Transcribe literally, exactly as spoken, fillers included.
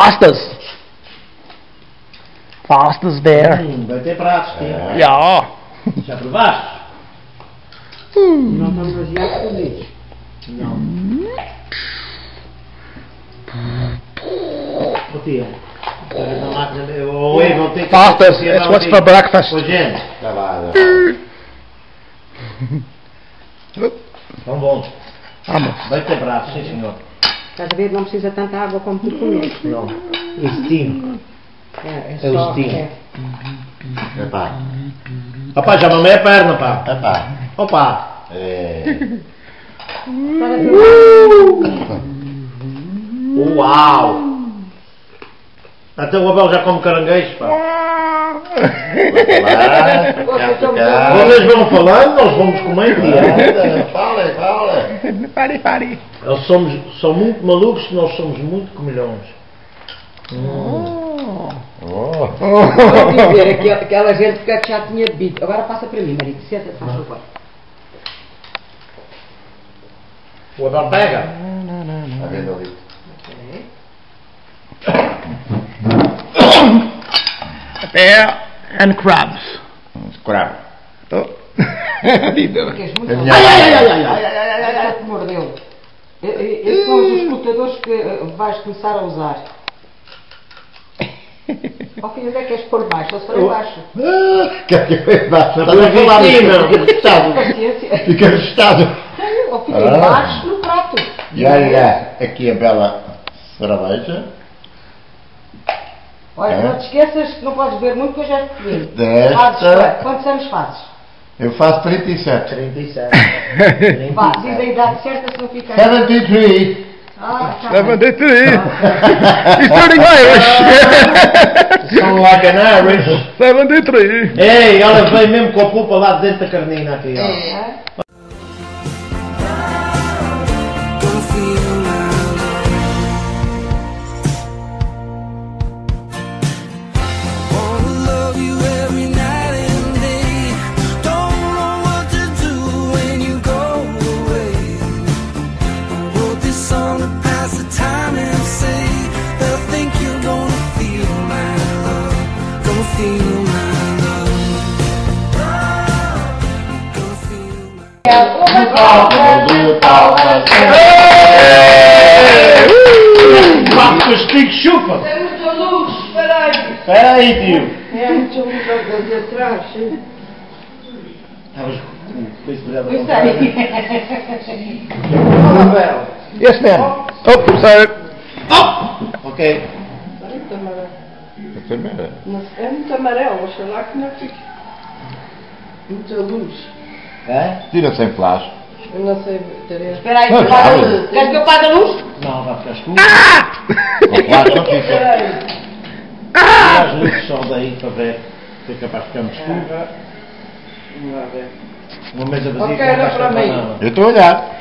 Pastas. Pastas there. Hum, vai ter pratos, sim. Ja. Já provaste? Hum. Não estamos demasiado fodidos. Não. Ô tia, na máquina, ou eu vou ter que... Pastas, it's what's for breakfast. Ô gente, Tá lá, tão bom. Vamos. Vai ter pratos, sim senhor. Estás a ver? Não precisa tanta água como tu comes. Não. O steam. É, é, É o só, steam. é. Epá, Rapaz, já mamei a perna, pá. epá. Opa. É... Estás a ver? Uau. Até o Abel já come caranguejos, pá. Vocês vão falando, nós vamos comendo, tia. Fala, fala. Pare, pare. Nós somos, são muito malucos, nós somos muito comilhões. Oh. Oh. Vou dizer, aquela, aquela gente que já tinha bebido. Agora passa para mim, marido. Senta, faz favor. O Abel pega. Tá vendo ali? Bear and crabs. Crab. Oh. Queres muito? É Ai, minha- ai, ai, ai, ai, ai, ai, ai, ai, que mordeu. E- e- Esses são os escutadores que eh, vais começar a usar. Ó filho, onde é que queres pôr baixo? Ou se for em baixo? Quer que eu vá? Estás Não, a falar sim, isso? não. Fica assustado. Paciência. Fica assustado. Ó filho, Ah. embaixo no prato. E olha, aqui a bela cerveja. Olha, É. não te esqueças que não podes beber muito, que eu já te pedi. Desta. Fazes, quantos anos fazes? Eu faço trinta e sete. trinta e sete. Vá, diz a idade certa se não fica... setenta e três. Ah, tá Seven bem. day three. He's turning Irish. São lá canaries. Seven day three. Ei, ela veio mesmo com a polpa lá dentro da carnina aqui, ó. É. Papo estico chupa! É muita luz, espera aí. Espera aí, tio. É muita luz ali atrás. sim. Estavas com isso virado Pois ao contrário. é. Olá, Bel. Yes, ma'am. Oh, sorry. Ok. Muito amarelo. Primeira. Mas é muito amarelo, oxalá que não fique. Muita luz. É? Tira sem flash. Eu não sei ter. Espera aí, Não, que eu apago a sabe. luz. Queres que eu apague a luz? Não, vai ficar escuro. Com flash não Espera fica. aí. Tira as luzes só daí para ver. Se é capaz de ficar no escuro. Vamos lá ver. Uma mesa vazia Ok, que não olha basta para para mim. nada. Eu estou a olhar.